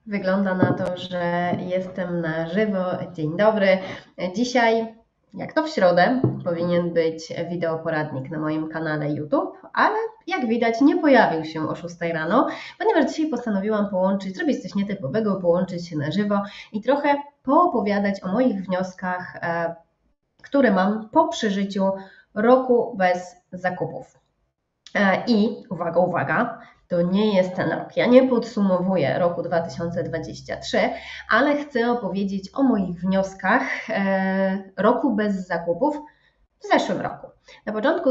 Wygląda na to, że jestem na żywo. Dzień dobry. Dzisiaj, jak to w środę, powinien być wideoporadnik na moim kanale YouTube, ale jak widać nie pojawił się o 6 rano, ponieważ dzisiaj postanowiłam zrobić coś nietypowego, połączyć się na żywo i trochę poopowiadać o moich wnioskach, które mam po przeżyciu roku bez zakupów. I uwaga, uwaga, to nie jest ten rok. Ja nie podsumowuję roku 2023, ale chcę opowiedzieć o moich wnioskach roku bez zakupów w zeszłym roku. Na początku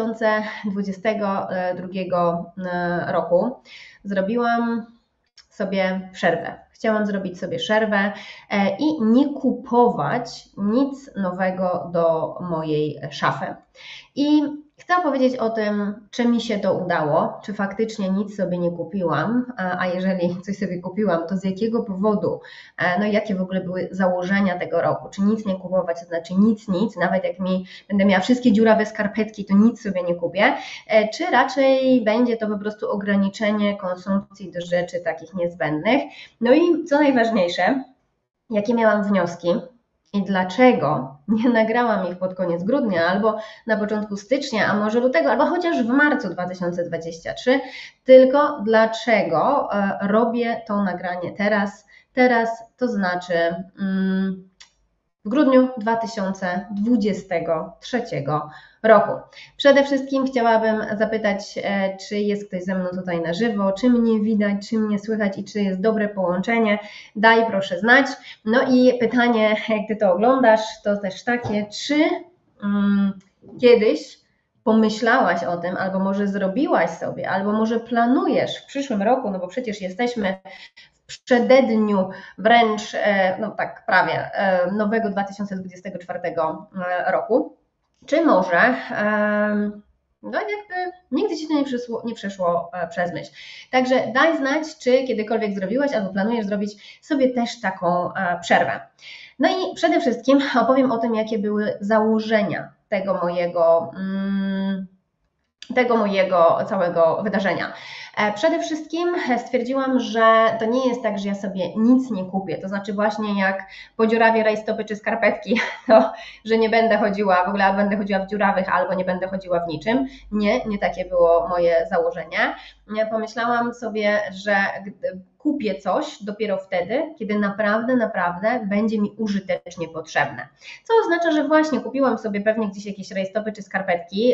2022 roku zrobiłam sobie przerwę. Chciałam zrobić sobie przerwę i nie kupować nic nowego do mojej szafy. I chcę opowiedzieć o tym, czy mi się to udało, czy faktycznie nic sobie nie kupiłam, a jeżeli coś sobie kupiłam, to z jakiego powodu, no i jakie w ogóle były założenia tego roku, czy nic nie kupować, to znaczy nic, nawet jak będę miała wszystkie dziurawe skarpetki, to nic sobie nie kupię, czy raczej będzie to po prostu ograniczenie konsumpcji do rzeczy takich niezbędnych. No i co najważniejsze, jakie miałam wnioski, i dlaczego nie nagrałam ich pod koniec grudnia, albo na początku stycznia, a może lutego, albo chociaż w marcu 2023, tylko dlaczego robię to nagranie teraz, to znaczy w grudniu 2023 roku. Przede wszystkim chciałabym zapytać, czy jest ktoś ze mną tutaj na żywo, czy mnie widać, czy mnie słychać i czy jest dobre połączenie. Daj proszę znać. No i pytanie, jak Ty to oglądasz, to też takie, czy kiedyś pomyślałaś o tym, albo może zrobiłaś sobie, albo może planujesz w przyszłym roku, no bo przecież jesteśmy w przededniu wręcz, no tak prawie, nowego 2024 roku, czy może no jakby nigdy Ci to nie przeszło przez myśl. Także daj znać, czy kiedykolwiek zrobiłaś albo planujesz zrobić sobie też taką przerwę. No i przede wszystkim opowiem o tym, jakie były założenia tego mojego całego wydarzenia. Przede wszystkim stwierdziłam, że to nie jest tak, że ja sobie nic nie kupię, to znaczy właśnie jak po dziurawie rajstopy czy skarpetki, to że nie będę chodziła, w ogóle albo będę chodziła w dziurawych, albo nie będę chodziła w niczym. Nie takie było moje założenie. Pomyślałam sobie, że kupię coś dopiero wtedy, kiedy naprawdę będzie mi użytecznie potrzebne. Co oznacza, że właśnie kupiłam sobie pewnie gdzieś jakieś rajstopy czy skarpetki,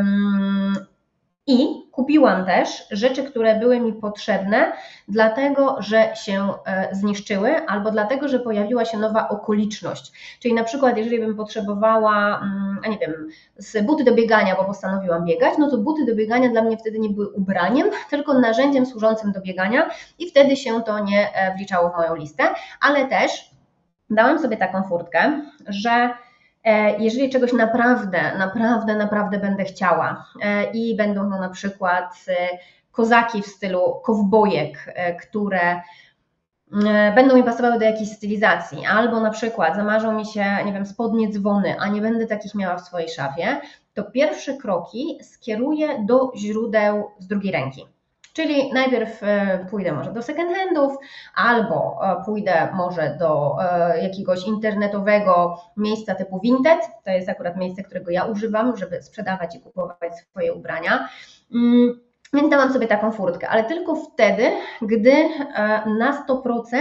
i kupiłam też rzeczy, które były mi potrzebne, dlatego że się zniszczyły albo dlatego, że pojawiła się nowa okoliczność. Czyli na przykład, jeżeli bym potrzebowała, nie wiem, buty do biegania, bo postanowiłam biegać, no to buty do biegania dla mnie wtedy nie były ubraniem, tylko narzędziem służącym do biegania i wtedy się to nie wliczało w moją listę, ale też dałam sobie taką furtkę, że jeżeli czegoś naprawdę będę chciała i będą to na przykład kozaki w stylu kowbojek, które będą mi pasowały do jakiejś stylizacji, albo na przykład zamarzą mi się, nie wiem, spodnie dzwony, a nie będę takich miała w swojej szafie, to pierwsze kroki skieruję do źródeł z drugiej ręki. Czyli najpierw pójdę może do second handów, albo pójdę może do jakiegoś internetowego miejsca typu Vinted. To jest akurat miejsce, którego ja używam, żeby sprzedawać i kupować swoje ubrania. Więc dałam sobie taką furtkę, ale tylko wtedy, gdy na 100%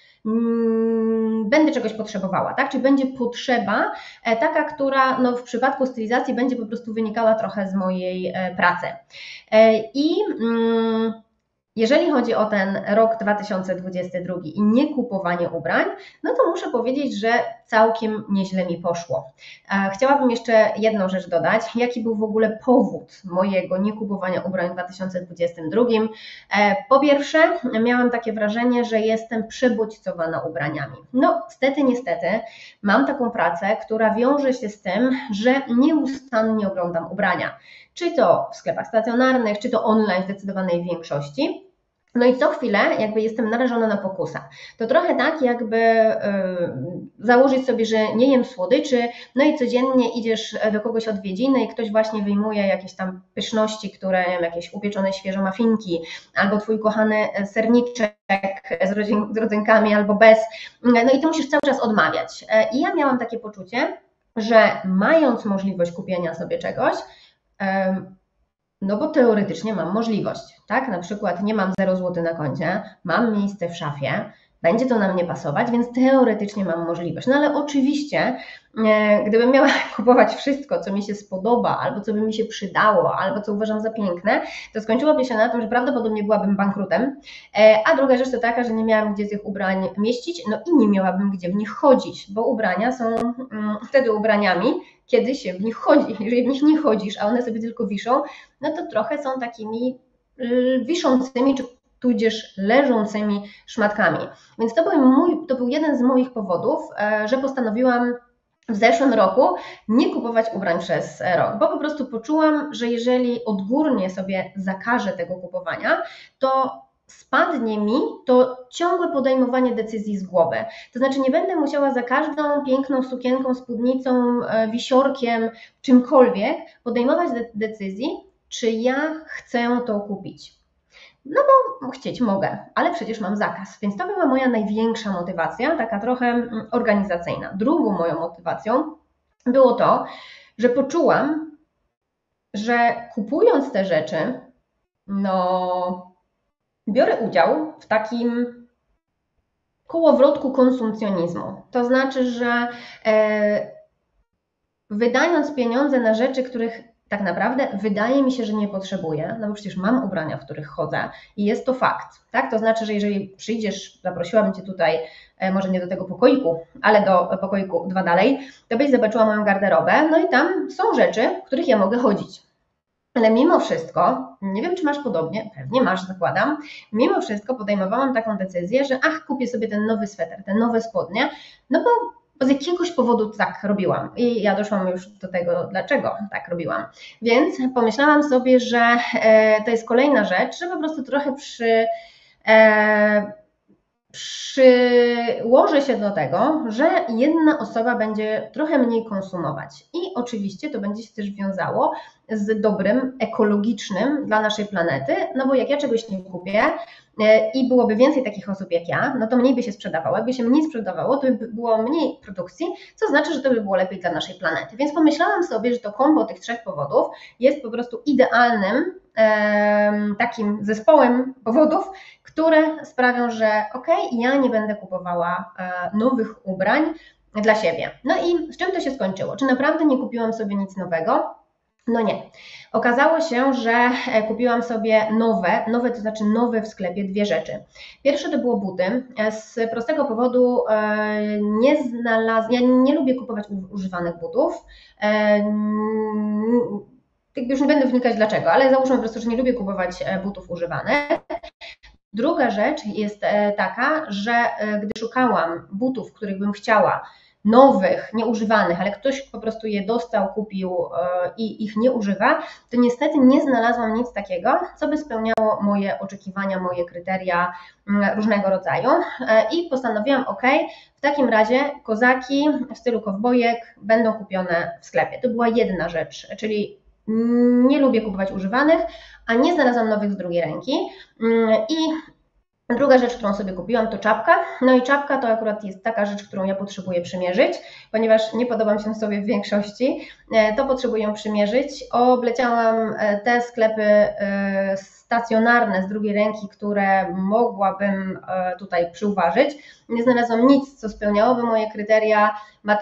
będę czegoś potrzebowała, tak? Czyli będzie potrzeba taka, która no, w przypadku stylizacji będzie po prostu wynikała trochę z mojej pracy. I jeżeli chodzi o ten rok 2022 i nie kupowanie ubrań, no to muszę powiedzieć, że całkiem nieźle mi poszło. Chciałabym jeszcze jedną rzecz dodać, jaki był w ogóle powód mojego niekupowania ubrań w 2022. Po pierwsze, miałam takie wrażenie, że jestem przebodźcowana ubraniami. No, niestety, mam taką pracę, która wiąże się z tym, że nieustannie oglądam ubrania. Czy to w sklepach stacjonarnych, czy to online w zdecydowanej większości. No i co chwilę jakby jestem narażona na pokusę. To trochę tak jakby założyć sobie, że nie jem słodyczy, no i codziennie idziesz do kogoś odwiedziny i ktoś właśnie wyjmuje jakieś tam pyszności, które, nie wiem, jakieś upieczone świeżo muffinki, albo Twój kochany serniczek z rodzynkami albo bez, no i ty musisz cały czas odmawiać. I ja miałam takie poczucie, że mając możliwość kupienia sobie czegoś, no bo teoretycznie mam możliwość, tak? Na przykład nie mam 0 zł na koncie, mam miejsce w szafie, będzie to na mnie pasować, więc teoretycznie mam możliwość. No ale oczywiście, gdybym miała kupować wszystko, co mi się spodoba, albo co by mi się przydało, albo co uważam za piękne, to skończyłoby się na tym, że prawdopodobnie byłabym bankrutem. A druga rzecz to taka, że nie miałam gdzie tych ubrań mieścić, no i nie miałabym gdzie w nich chodzić, bo ubrania są wtedy ubraniami, kiedy się w nich chodzi. Jeżeli w nich nie chodzisz, a one sobie tylko wiszą, no to trochę są takimi wiszącymi, czy tudzież leżącymi szmatkami. Więc to był jeden z moich powodów, że postanowiłam w zeszłym roku nie kupować ubrań przez rok, bo po prostu poczułam, że jeżeli odgórnie sobie zakażę tego kupowania, to spadnie mi to ciągłe podejmowanie decyzji z głowy. To znaczy nie będę musiała za każdą piękną sukienką, spódnicą, wisiorkiem, czymkolwiek podejmować decyzji, czy ja chcę to kupić. No bo chcieć mogę, ale przecież mam zakaz, więc to była moja największa motywacja, taka trochę organizacyjna. Drugą moją motywacją było to, że poczułam, że kupując te rzeczy, no biorę udział w takim kołowrotku konsumpcjonizmu. To znaczy, że wydając pieniądze na rzeczy, których tak naprawdę wydaje mi się, że nie potrzebuję, no bo przecież mam ubrania, w których chodzę i jest to fakt, tak? To znaczy, że jeżeli przyjdziesz, zaprosiłam Cię tutaj, może nie do tego pokoiku, ale do pokoiku 2 dalej, to byś zobaczyła moją garderobę, no i tam są rzeczy, w których ja mogę chodzić. Ale mimo wszystko, nie wiem czy masz podobnie, pewnie masz, zakładam, mimo wszystko podejmowałam taką decyzję, że kupię sobie ten nowy sweter, te nowe spodnie, no bo z jakiegoś powodu tak robiłam i ja doszłam już do tego, dlaczego tak robiłam. Więc pomyślałam sobie, że to jest kolejna rzecz, że po prostu trochę przyłoży się do tego, że jedna osoba będzie trochę mniej konsumować i oczywiście to będzie się też wiązało z dobrem ekologicznym dla naszej planety, no bo jak ja czegoś nie kupię i byłoby więcej takich osób jak ja, no to mniej by się sprzedawało. Jakby się mniej sprzedawało, to by było mniej produkcji, co znaczy, że to by było lepiej dla naszej planety. Więc pomyślałam sobie, że to kombo tych 3 powodów jest po prostu idealnym takim zespołem powodów, które sprawią, że ja nie będę kupowała nowych ubrań dla siebie. No i z czym to się skończyło? Czy naprawdę nie kupiłam sobie nic nowego? No nie. Okazało się, że kupiłam sobie nowe, to znaczy nowe w sklepie 2 rzeczy. Pierwsze to było buty. Z prostego powodu ja nie lubię kupować używanych butów. Już nie będę wnikać dlaczego, ale załóżmy po prostu, że nie lubię kupować butów używanych. Druga rzecz jest taka, że gdy szukałam butów, których bym chciała, nowych, nieużywanych, ale ktoś po prostu je dostał, kupił i ich nie używa, to niestety nie znalazłam nic takiego, co by spełniało moje oczekiwania, moje kryteria różnego rodzaju i postanowiłam, w takim razie kozaki w stylu kowbojek będą kupione w sklepie. To była jedna rzecz, czyli nie lubię kupować używanych, a nie znalazłam nowych z drugiej ręki i druga rzecz, którą sobie kupiłam, to czapka. No i czapka to akurat jest taka rzecz, którą ja potrzebuję przymierzyć, ponieważ nie podobam się sobie w większości, to potrzebuję ją przymierzyć. Obleciałam te sklepy stacjonarne z drugiej ręki, które mogłabym tutaj przyuważyć. Nie znalazłam nic, co spełniałoby moje kryteria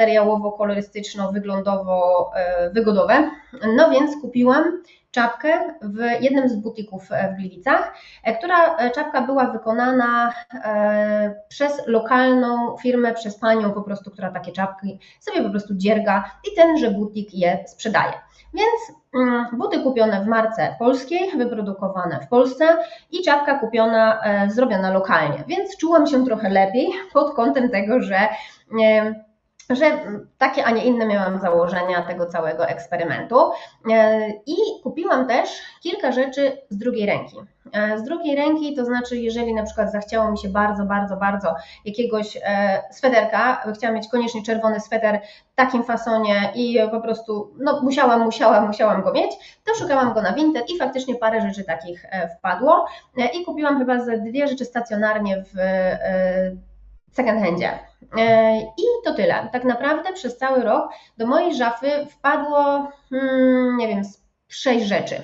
materiałowo-kolorystyczno-wyglądowo-wygodowe. No więc kupiłam czapkę w jednym z butików w Gliwicach, która czapka była wykonana przez lokalną firmę, przez panią po prostu, która takie czapki sobie po prostu dzierga i tenże butik je sprzedaje. Więc buty kupione w marce polskiej, wyprodukowane w Polsce i czapka kupiona, zrobiona lokalnie, więc czułam się trochę lepiej pod kątem tego, że że takie, a nie inne miałam założenia tego całego eksperymentu. I kupiłam też kilka rzeczy z drugiej ręki. Z drugiej ręki, to znaczy, jeżeli na przykład zachciało mi się bardzo jakiegoś sweterka, chciałam mieć koniecznie czerwony sweter w takim fasonie i po prostu no, musiałam go mieć, to szukałam go na Vinted i faktycznie parę rzeczy takich wpadło i kupiłam chyba ze 2 rzeczy stacjonarnie w second handzie. I to tyle. Tak naprawdę przez cały rok do mojej szafy wpadło, nie wiem, 6 rzeczy.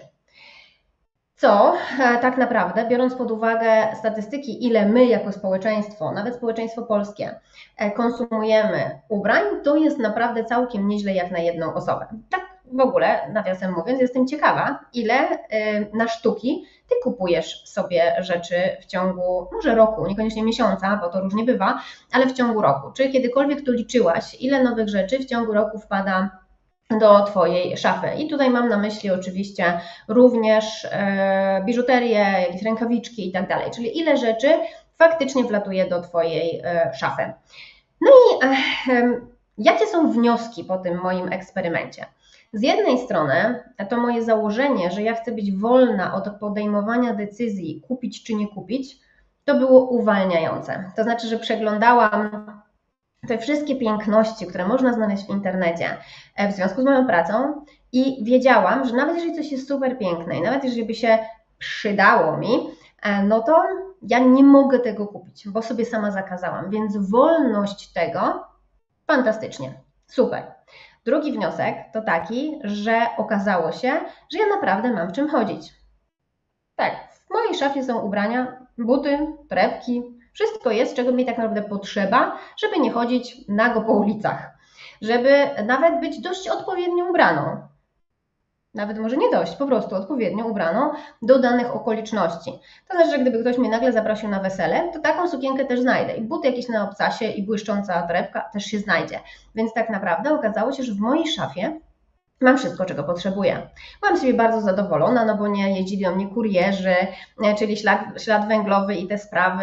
Co tak naprawdę, biorąc pod uwagę statystyki, ile my jako społeczeństwo, nawet społeczeństwo polskie, konsumujemy ubrań, to jest naprawdę całkiem nieźle jak na jedną osobę. Tak w ogóle, nawiasem mówiąc, jestem ciekawa, ile na sztuki Ty kupujesz sobie rzeczy w ciągu może roku, niekoniecznie miesiąca, bo to różnie bywa, ale w ciągu roku. Czy kiedykolwiek tu liczyłaś, ile nowych rzeczy w ciągu roku wpada do Twojej szafy? I tutaj mam na myśli oczywiście również biżuterię, jakieś rękawiczki i tak dalej, czyli ile rzeczy faktycznie wlatuje do Twojej szafy. No i jakie są wnioski po tym moim eksperymencie? Z jednej strony to moje założenie, że ja chcę być wolna od podejmowania decyzji kupić czy nie kupić, to było uwalniające. To znaczy, że przeglądałam te wszystkie piękności, które można znaleźć w internecie w związku z moją pracą i wiedziałam, że nawet jeżeli coś jest super piękne i nawet jeżeli by się przydało mi, no to ja nie mogę tego kupić, bo sobie sama zakazałam, więc wolność tego fantastycznie, super. Drugi wniosek to taki, że okazało się, że ja naprawdę mam w czym chodzić. Tak, w mojej szafie są ubrania, buty, torebki, wszystko jest, czego mi tak naprawdę potrzeba, żeby nie chodzić nago po ulicach, żeby nawet być dość odpowiednio ubraną. Nawet może nie dość, po prostu odpowiednio ubraną do danych okoliczności. To znaczy, że gdyby ktoś mnie nagle zaprosił na wesele, to taką sukienkę też znajdę. I buty jakieś na obcasie i błyszcząca torebka też się znajdzie. Więc tak naprawdę okazało się, że w mojej szafie mam wszystko, czego potrzebuję. Byłam sobie bardzo zadowolona, no bo nie jeździli do mnie kurierzy, czyli ślad węglowy i te sprawy.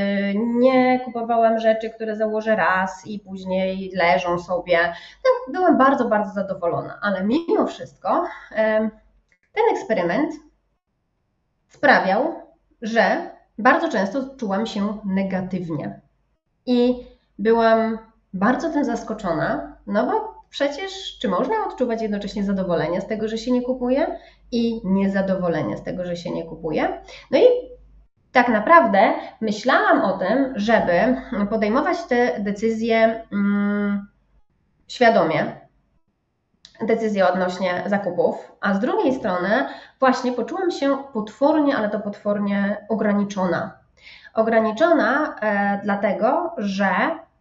Nie kupowałam rzeczy, które założę raz i później leżą sobie. No, byłam bardzo zadowolona, ale mimo wszystko ten eksperyment sprawiał, że bardzo często czułam się negatywnie. I byłam bardzo tym zaskoczona, no bo przecież czy można odczuwać jednocześnie zadowolenie z tego, że się nie kupuje i niezadowolenie z tego, że się nie kupuje? No i tak naprawdę myślałam o tym, żeby podejmować te decyzje świadomie, decyzje odnośnie zakupów, a z drugiej strony właśnie poczułam się potwornie, ale to potwornie ograniczona. Ograniczona dlatego, że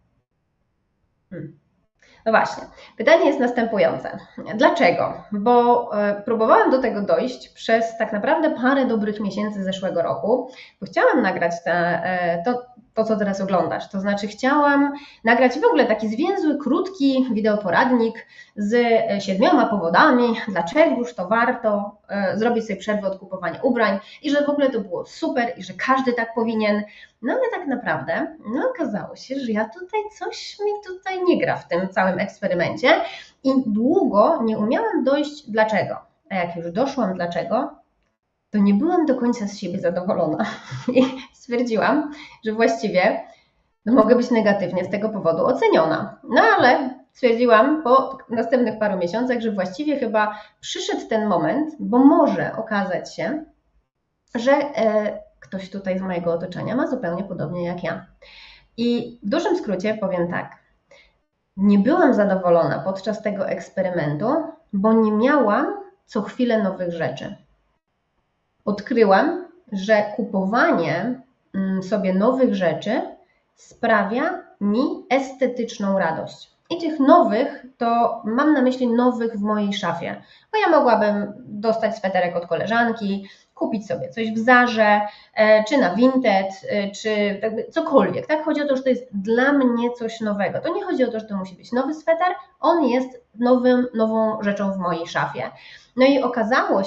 no właśnie, pytanie jest następujące. Dlaczego? Bo próbowałam do tego dojść przez tak naprawdę parę dobrych miesięcy zeszłego roku, bo chciałam nagrać to, co teraz oglądasz. To znaczy chciałam nagrać w ogóle taki zwięzły, krótki wideoporadnik z 7 powodami, dlaczegoż to warto zrobić sobie przerwę od kupowania ubrań i że w ogóle to było super i że każdy tak powinien. No ale tak naprawdę okazało się, że ja tutaj coś mi tutaj nie gra w tym całym eksperymencie i długo nie umiałam dojść dlaczego. A jak już doszłam dlaczego, to nie byłam do końca z siebie zadowolona i stwierdziłam, że właściwie mogę być negatywnie z tego powodu oceniona. No ale stwierdziłam po następnych paru miesiącach, że właściwie chyba przyszedł ten moment, bo może okazać się, że ktoś tutaj z mojego otoczenia ma zupełnie podobnie jak ja. I w dużym skrócie powiem tak. Nie byłam zadowolona podczas tego eksperymentu, bo nie miałam co chwilę nowych rzeczy. Odkryłam, że kupowanie sobie nowych rzeczy sprawia mi estetyczną radość. I tych nowych to mam na myśli nowych w mojej szafie, bo ja mogłabym dostać sweterek od koleżanki, kupić sobie coś w Zarze, czy na Vinted, czy cokolwiek. Tak? Chodzi o to, że to jest dla mnie coś nowego. To nie chodzi o to, że to musi być nowy sweter, on jest nową rzeczą w mojej szafie. No i okazało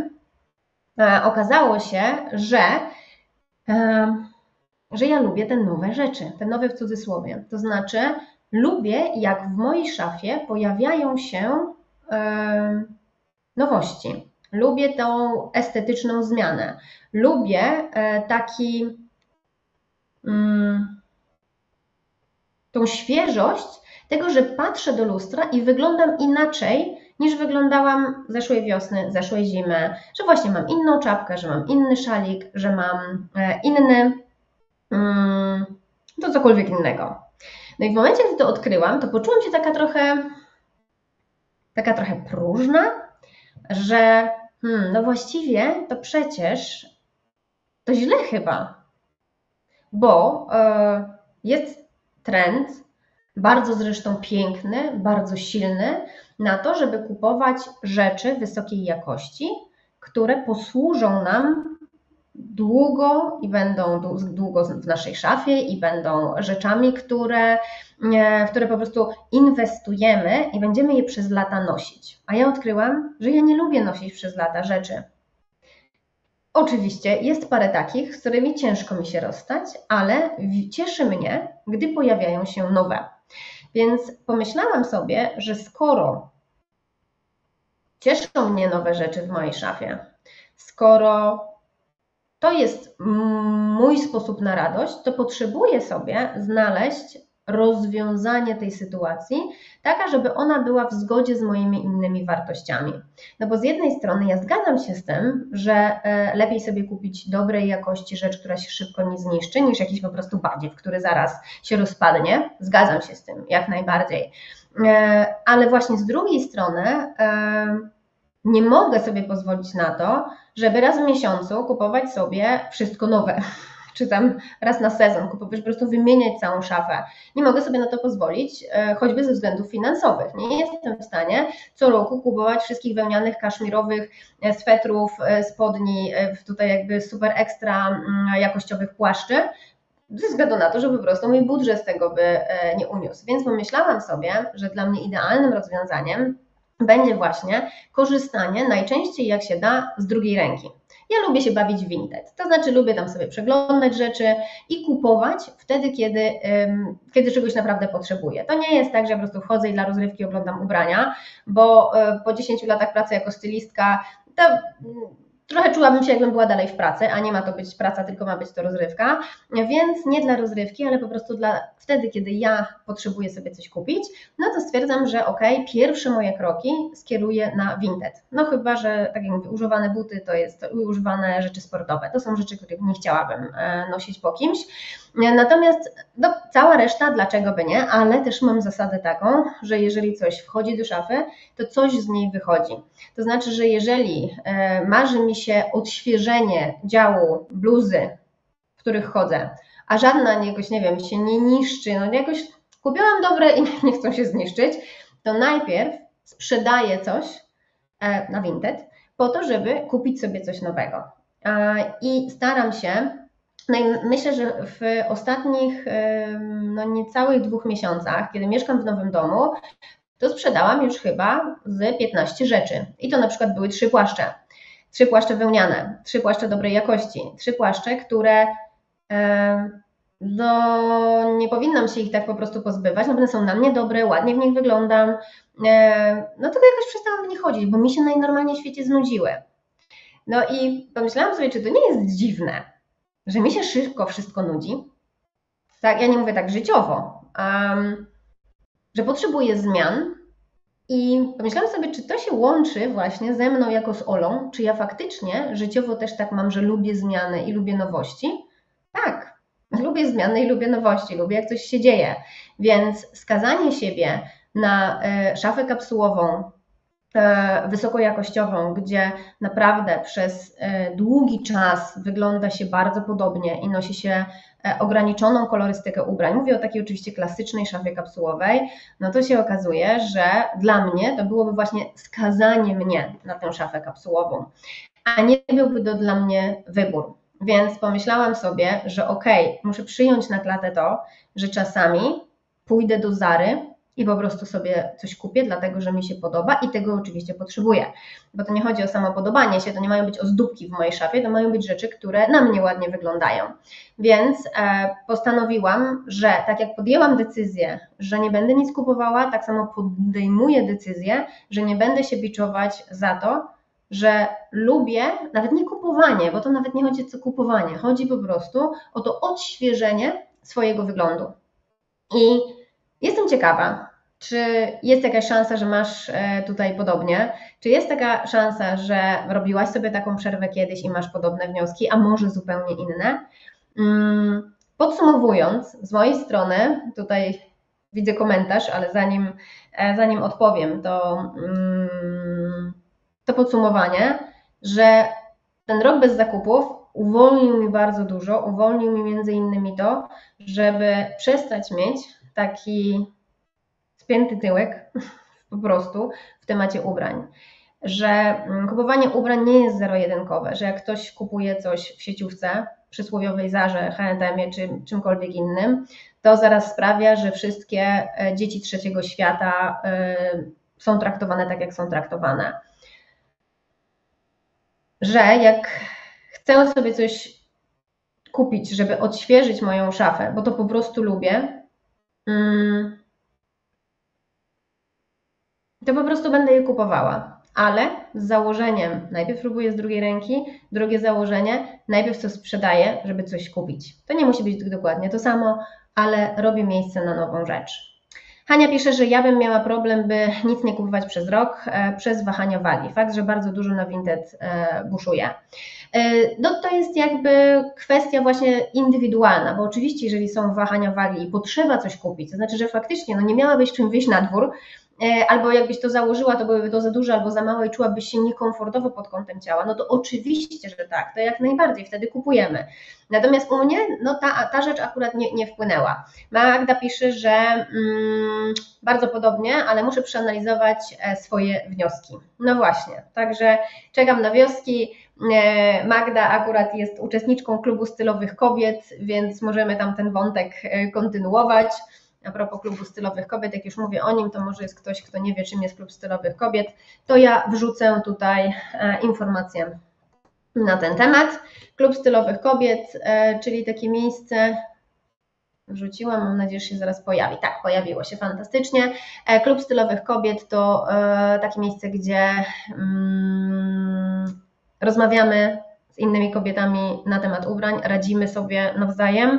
się, że ja lubię te nowe rzeczy, te nowe w cudzysłowie. To znaczy lubię, jak w mojej szafie pojawiają się nowości. Lubię tą estetyczną zmianę. Lubię tą świeżość tego, że patrzę do lustra i wyglądam inaczej, niż wyglądałam zeszłej wiosny, zeszłej zimy, że właśnie mam inną czapkę, że mam inny szalik, że mam inny, to cokolwiek innego. No i w momencie, gdy to odkryłam, to poczułam się taka trochę próżna, że no właściwie to przecież to źle chyba, bo jest trend, bardzo zresztą piękny, bardzo silny, na to, żeby kupować rzeczy wysokiej jakości, które posłużą nam długo i będą długo w naszej szafie i będą rzeczami, w które po prostu inwestujemy i będziemy je przez lata nosić. A ja odkryłam, że ja nie lubię nosić przez lata rzeczy. Oczywiście jest parę takich, z którymi ciężko mi się rozstać, ale cieszy mnie, gdy pojawiają się nowe. Więc pomyślałam sobie, że skoro cieszą mnie nowe rzeczy w mojej szafie, skoro to jest mój sposób na radość, to potrzebuję sobie znaleźć rozwiązanie tej sytuacji, taka, żeby ona była w zgodzie z moimi innymi wartościami. No bo z jednej strony ja zgadzam się z tym, że lepiej sobie kupić dobrej jakości rzecz, która się szybko nie zniszczy, niż jakiś po prostu badziew, który zaraz się rozpadnie. Zgadzam się z tym, jak najbardziej. Ale właśnie z drugiej strony nie mogę sobie pozwolić na to, żeby raz w miesiącu kupować sobie wszystko nowe, czy tam raz na sezon kupować, po prostu wymieniać całą szafę. Nie mogę sobie na to pozwolić, choćby ze względów finansowych. Nie jestem w stanie co roku kupować wszystkich wełnianych, kaszmirowych swetrów, spodni, tutaj jakby super ekstra jakościowych płaszczy, ze względu na to, że po prostu mój budżet z tego by nie uniósł. Więc pomyślałam sobie, że dla mnie idealnym rozwiązaniem będzie właśnie korzystanie najczęściej jak się da z drugiej ręki. Ja lubię się bawić w vintage, to znaczy lubię tam sobie przeglądać rzeczy i kupować wtedy, kiedy czegoś naprawdę potrzebuję. To nie jest tak, że ja po prostu wchodzę i dla rozrywki oglądam ubrania, bo po 10 latach pracy jako stylistka to trochę czułabym się, jakbym była dalej w pracy, a nie ma to być praca, tylko ma być to rozrywka, więc nie dla rozrywki, ale po prostu wtedy, kiedy ja potrzebuję sobie coś kupić, no to stwierdzam, że pierwsze moje kroki skieruję na vintage. No chyba, że tak jak mówię, używane buty to używane rzeczy sportowe. To są rzeczy, których nie chciałabym nosić po kimś. Natomiast cała reszta, dlaczego by nie, ale też mam zasadę taką, że jeżeli coś wchodzi do szafy, to coś z niej wychodzi. To znaczy, że jeżeli marzy mi się odświeżenie działu bluzy, w których chodzę, a żadna jakoś, nie wiem, się nie niszczy, no jakoś kupiłam dobre i nie chcą się zniszczyć, to najpierw sprzedaję coś na vintage po to, żeby kupić sobie coś nowego. I staram się, no i myślę, że w ostatnich niecałych 2 miesiącach, kiedy mieszkam w nowym domu, to sprzedałam już chyba z 15 rzeczy. I to na przykład były 3 płaszcze. 3 płaszcze wełniane, 3 płaszcze dobrej jakości, 3 płaszcze, które nie powinnam się ich tak po prostu pozbywać, no bo one są na mnie dobre, ładnie w nich wyglądam, no tylko jakoś przestałam w nie chodzić, bo mi się najnormalniej w świecie znudziły. No i pomyślałam sobie, czy to nie jest dziwne, że mi się szybko wszystko nudzi, tak, ja nie mówię tak życiowo, że potrzebuję zmian i pomyślałam sobie, czy to się łączy właśnie ze mną jako z Olą, czy ja faktycznie życiowo też tak mam, że lubię zmiany i lubię nowości? Tak, lubię zmiany i lubię nowości, lubię jak coś się dzieje, więc skazanie siebie na szafę kapsułową, wysokojakościową, gdzie naprawdę przez długi czas wygląda się bardzo podobnie i nosi się ograniczoną kolorystykę ubrań, mówię o takiej oczywiście klasycznej szafie kapsułowej, no to się okazuje, że dla mnie to byłoby właśnie skazanie mnie na tę szafę kapsułową, a nie byłby to dla mnie wybór. Więc pomyślałam sobie, że muszę przyjąć na klatę to, że czasami pójdę do Zary i po prostu sobie coś kupię, dlatego że mi się podoba i tego oczywiście potrzebuję. Bo to nie chodzi o samo podobanie się, to nie mają być ozdóbki w mojej szafie, to mają być rzeczy, które na mnie ładnie wyglądają. Więc postanowiłam, że tak jak podjęłam decyzję, że nie będę nic kupowała, tak samo podejmuję decyzję, że nie będę się biczować za to, że lubię, nawet nie kupowanie, bo to nawet nie chodzi o kupowanie, chodzi po prostu o to odświeżenie swojego wyglądu. I jestem ciekawa, czy jest jakaś szansa, że masz tutaj podobnie? Czy jest taka szansa, że robiłaś sobie taką przerwę kiedyś i masz podobne wnioski, a może zupełnie inne? Podsumowując, z mojej strony, tutaj widzę komentarz, ale zanim odpowiem, to podsumowanie, że ten rok bez zakupów uwolnił mi bardzo dużo, uwolnił mi między innymi to, żeby przestać mieć taki spięty tyłek po prostu w temacie ubrań, że kupowanie ubrań nie jest zero-jedynkowe, że jak ktoś kupuje coś w sieciówce, przysłowiowej Zarze, H&M czy czymkolwiek innym, to zaraz sprawia, że wszystkie dzieci trzeciego świata są traktowane tak, jak są traktowane. Że jak chcę sobie coś kupić, żeby odświeżyć moją szafę, bo to po prostu lubię, to po prostu będę je kupowała. Ale z założeniem, najpierw próbuję z drugiej ręki, drugie założenie, najpierw to sprzedaję, żeby coś kupić. To nie musi być dokładnie to samo, ale robię miejsce na nową rzecz. Hania pisze, że ja bym miała problem, by nic nie kupować przez rok, przez wahania wagi. Fakt, że bardzo dużo na Vinted buszuje. No to jest jakby kwestia właśnie indywidualna, bo oczywiście jeżeli są wahania wagi i potrzeba coś kupić, to znaczy, że faktycznie nie miałabyś czym wyjść na dwór, albo jakbyś to założyła, to byłoby to za duże albo za małe i czułabyś się niekomfortowo pod kątem ciała, no to oczywiście, że tak, to jak najbardziej, wtedy kupujemy. Natomiast u mnie ta rzecz akurat nie wpłynęła. Magda pisze, że bardzo podobnie, ale muszę przeanalizować swoje wnioski. No właśnie, także czekam na wnioski. Magda akurat jest uczestniczką klubu stylowych kobiet, więc możemy tam ten wątek kontynuować. A propos klubu stylowych kobiet, jak już mówię o nim, to może jest ktoś, kto nie wie, czym jest klub stylowych kobiet, to ja wrzucę tutaj informację na ten temat. Klub stylowych kobiet, czyli takie miejsce, wrzuciłam, mam nadzieję, że się zaraz pojawi. Tak, pojawiło się, fantastycznie. Klub stylowych kobiet to takie miejsce, gdzie rozmawiamy z innymi kobietami na temat ubrań, radzimy sobie nawzajem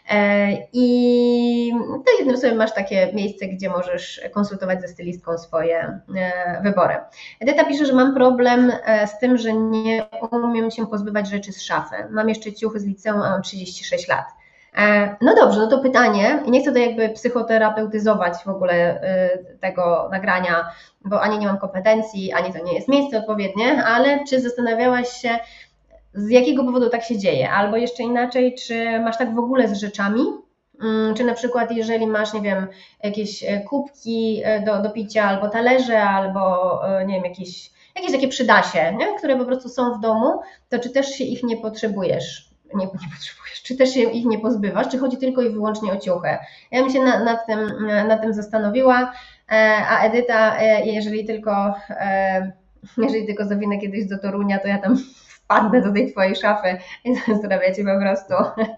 i to jednym słowem masz takie miejsce, gdzie możesz konsultować ze stylistką swoje wybory. Edyta pisze, że mam problem z tym, że nie umiem się pozbywać rzeczy z szafy. Mam jeszcze ciuchy z liceum, a mam 36 lat. No dobrze, no to pytanie, i nie chcę to jakby psychoterapeutyzować w ogóle tego nagrania, bo ani nie mam kompetencji, ani to nie jest miejsce odpowiednie, ale czy zastanawiałaś się, z jakiego powodu tak się dzieje? Albo jeszcze inaczej, czy masz tak w ogóle z rzeczami? Czy na przykład jeżeli masz, nie wiem, jakieś kubki do picia, albo talerze, albo nie wiem, jakieś takie przydasie, nie? Które po prostu są w domu, to czy też się ich nie potrzebujesz? Nie potrzebujesz, czy też się ich nie pozbywasz, czy chodzi tylko i wyłącznie o ciuchy? Ja bym się nad tym zastanowiła, a Edyta, jeżeli tylko zawinę kiedyś do Torunia, to ja tam wpadnę do tej twojej szafy i zrobię ci po prostu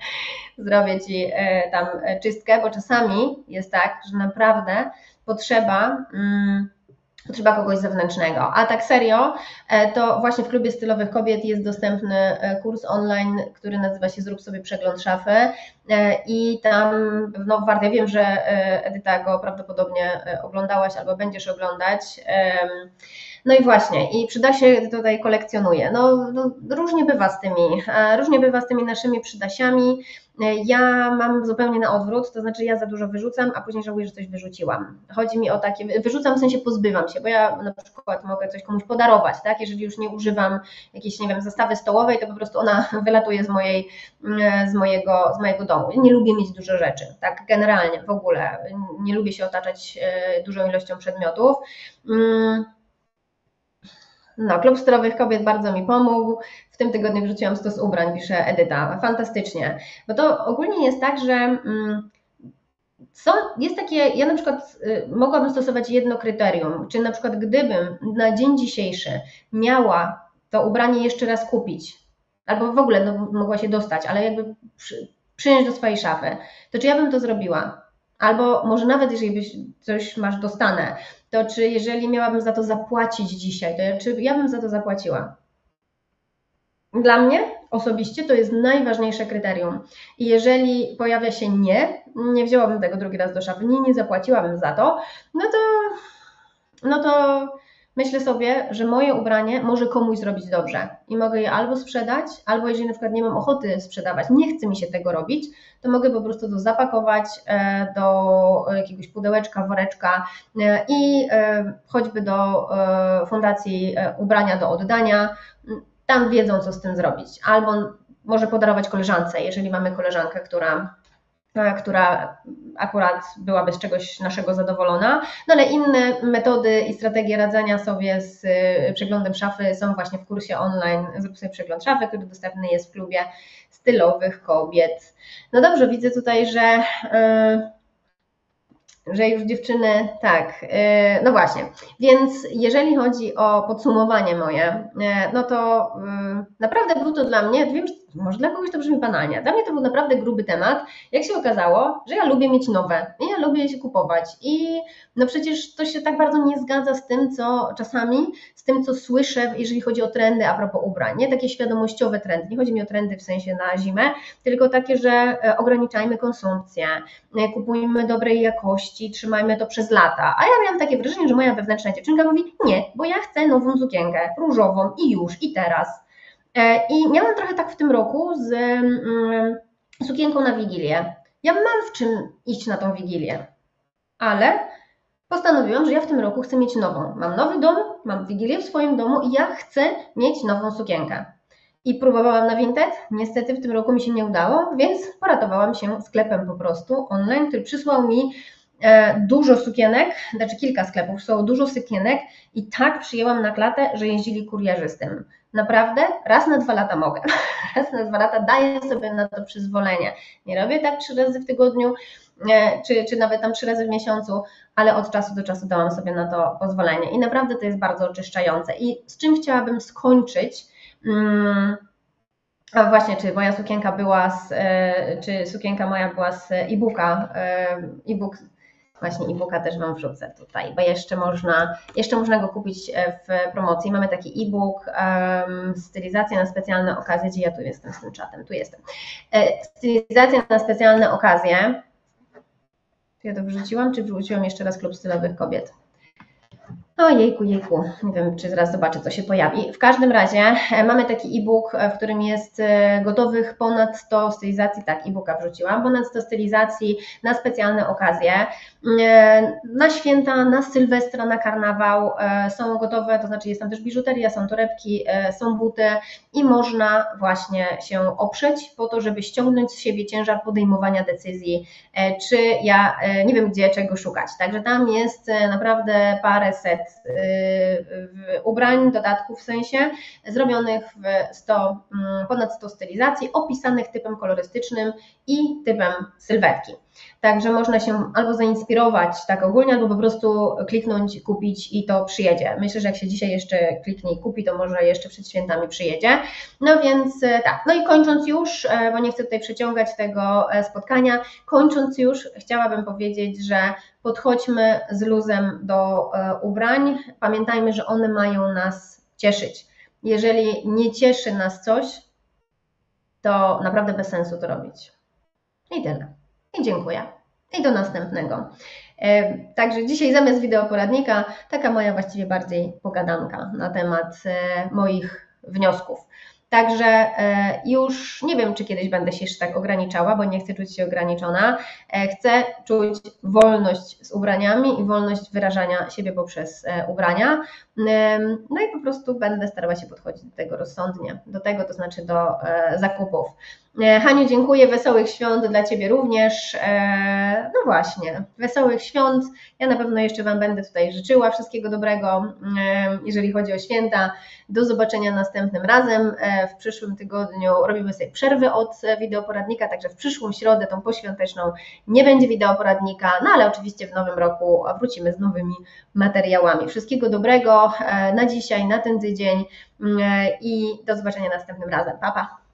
tam czystkę, bo czasami jest tak, że naprawdę potrzeba kogoś zewnętrznego. A tak serio, to właśnie w klubie stylowych kobiet jest dostępny kurs online, który nazywa się Zrób sobie przegląd szafy i tam, ja wiem, że Edyta go prawdopodobnie oglądałaś albo będziesz oglądać. No i właśnie, i przydasie tutaj kolekcjonuję. No, różnie bywa z tymi naszymi przydasiami. Ja mam zupełnie na odwrót, to znaczy ja za dużo wyrzucam, a później żałuję, że coś wyrzuciłam. Chodzi mi o takie, wyrzucam w sensie pozbywam się, bo ja na przykład mogę coś komuś podarować, tak? Jeżeli już nie używam jakiejś, nie wiem, zastawy stołowej, to po prostu ona wylatuje z mojego domu. Nie lubię mieć dużo rzeczy, tak generalnie w ogóle. Nie lubię się otaczać dużą ilością przedmiotów. No, klub stylowych kobiet bardzo mi pomógł. W tym tygodniu wrzuciłam 100 ubrań, pisze Edyta. Fantastycznie. Bo to ogólnie jest tak, że Jest takie, ja na przykład mogłabym stosować jedno kryterium, czy na przykład gdybym na dzień dzisiejszy miała to ubranie jeszcze raz kupić, albo w ogóle mogła się dostać, ale jakby przyjąć do swojej szafy, to czy ja bym to zrobiła? Albo może nawet jeżeli coś masz dostane, to czy jeżeli miałabym za to zapłacić dzisiaj, to czy ja bym za to zapłaciła? Dla mnie osobiście to jest najważniejsze kryterium. I jeżeli pojawia się nie wzięłabym tego drugi raz do szafy, nie zapłaciłabym za to, no to myślę sobie, że moje ubranie może komuś zrobić dobrze i mogę je albo sprzedać, albo jeżeli na przykład nie mam ochoty sprzedawać, nie chce mi się tego robić, to mogę po prostu to zapakować do jakiegoś pudełeczka, woreczka i choćby do fundacji ubrania do oddania. Tam wiedzą, co z tym zrobić. Albo może podarować koleżance, jeżeli mamy koleżankę, która akurat byłaby z czegoś naszego zadowolona. No ale inne metody i strategie radzenia sobie z przeglądem szafy są właśnie w kursie online Zrób sobie przegląd szafy, który dostępny jest w klubie stylowych kobiet. No dobrze, widzę tutaj, że już dziewczyny, tak, no właśnie, więc jeżeli chodzi o podsumowanie moje, no to naprawdę był to dla mnie, wiem, może dla kogoś to brzmi banalnie, dla mnie to był naprawdę gruby temat, jak się okazało, że ja lubię mieć nowe i ja lubię się kupować i no przecież to się tak bardzo nie zgadza z tym, co czasami, z tym, co słyszę, jeżeli chodzi o trendy a propos ubrań, nie takie świadomościowe trendy, nie chodzi mi o trendy w sensie na zimę, tylko takie, że ograniczajmy konsumpcję, kupujmy dobrej jakości, trzymajmy to przez lata. A ja miałam takie wrażenie, że moja wewnętrzna dziewczynka mówi nie, bo ja chcę nową sukienkę, różową i już, i teraz. I miałam trochę tak w tym roku z sukienką na Wigilię. Ja mam w czym iść na tą Wigilię, ale postanowiłam, że ja w tym roku chcę mieć nową. Mam nowy dom, mam Wigilię w swoim domu i ja chcę mieć nową sukienkę. I próbowałam na Vinted, niestety w tym roku mi się nie udało, więc poratowałam się sklepem po prostu online, który przysłał mi dużo sukienek, znaczy kilka sklepów, przysłało dużo sukienek i tak przyjęłam na klatę, że jeździli kurierzy z tym. Naprawdę raz na 2 lata mogę, raz na 2 lata daję sobie na to przyzwolenie. Nie robię tak 3 razy w tygodniu, czy nawet tam 3 razy w miesiącu, ale od czasu do czasu dałam sobie na to pozwolenie i naprawdę to jest bardzo oczyszczające. I z czym chciałabym skończyć, a właśnie, czy moja sukienka była czy sukienka moja była z e-booka, właśnie e-booka też Wam wrzucę tutaj, bo jeszcze można go kupić w promocji. Mamy taki e-book, stylizacja na specjalne okazje, gdzie ja tu jestem z tym czatem, tu jestem. Stylizacja na specjalne okazje. Ja to wrzuciłam, czy wrzuciłam jeszcze raz Klub Stylowych Kobiet? O jejku, nie wiem, czy zaraz zobaczę, co się pojawi. W każdym razie mamy taki e-book, w którym jest gotowych ponad 100 stylizacji, tak, e-booka wrzuciłam, ponad 100 stylizacji na specjalne okazje, na święta, na Sylwestra, na karnawał są gotowe, to znaczy jest tam też biżuteria, są torebki, są buty i można właśnie się oprzeć po to, żeby ściągnąć z siebie ciężar podejmowania decyzji, czy ja nie wiem gdzie, czego szukać. Także tam jest naprawdę paręset ubrań, dodatków w sensie, zrobionych w ponad 100 stylizacji, opisanych typem kolorystycznym i typem sylwetki. Także można się albo zainspirować tak ogólnie, albo po prostu kliknąć, kupić i to przyjedzie. Myślę, że jak się dzisiaj jeszcze kliknie i kupi, to może jeszcze przed świętami przyjedzie. No więc tak, no i kończąc już, bo nie chcę tutaj przeciągać tego spotkania, kończąc już chciałabym powiedzieć, że podchodźmy z luzem do ubrań, pamiętajmy, że one mają nas cieszyć. Jeżeli nie cieszy nas coś, to naprawdę bez sensu to robić. I tyle. I dziękuję. I do następnego. Także dzisiaj zamiast wideoporadnika taka moja właściwie bardziej pogadanka na temat moich wniosków. Także już nie wiem, czy kiedyś będę się jeszcze tak ograniczała, bo nie chcę czuć się ograniczona. Chcę czuć wolność z ubraniami i wolność wyrażania siebie poprzez ubrania. No i po prostu będę starała się podchodzić do tego rozsądnie, do tego to znaczy do zakupów. Haniu, dziękuję, wesołych świąt dla Ciebie również. No właśnie, wesołych świąt. Ja na pewno jeszcze Wam będę tutaj życzyła wszystkiego dobrego, jeżeli chodzi o święta. Do zobaczenia następnym razem. W przyszłym tygodniu robimy sobie przerwę od wideoporadnika, także w przyszłą środę, tą poświąteczną, nie będzie wideoporadnika, no ale oczywiście w nowym roku wrócimy z nowymi materiałami. Wszystkiego dobrego na dzisiaj, na ten tydzień i do zobaczenia następnym razem. Pa, pa!